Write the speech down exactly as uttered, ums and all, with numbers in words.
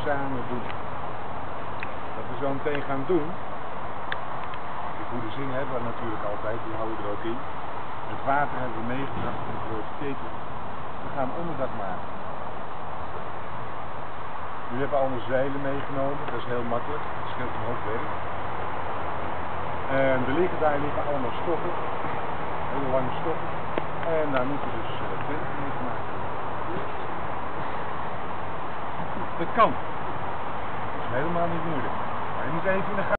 samen doen. Wat we zo meteen gaan doen, de goede zin hebben we natuurlijk altijd, die houden we er ook in. Het water hebben we meegebracht in de grote ketel. We gaan onderdak maken. Nu hebben we alle zeilen meegenomen, dat is heel makkelijk, dat scheelt een hoop werk. En er liggen, daar liggen allemaal stokken, hele lange stokken. En daar moeten we dus uh, tenten mee maken. Dat kan. Dat is helemaal niet moeilijk. Maar je moet even in de gaten.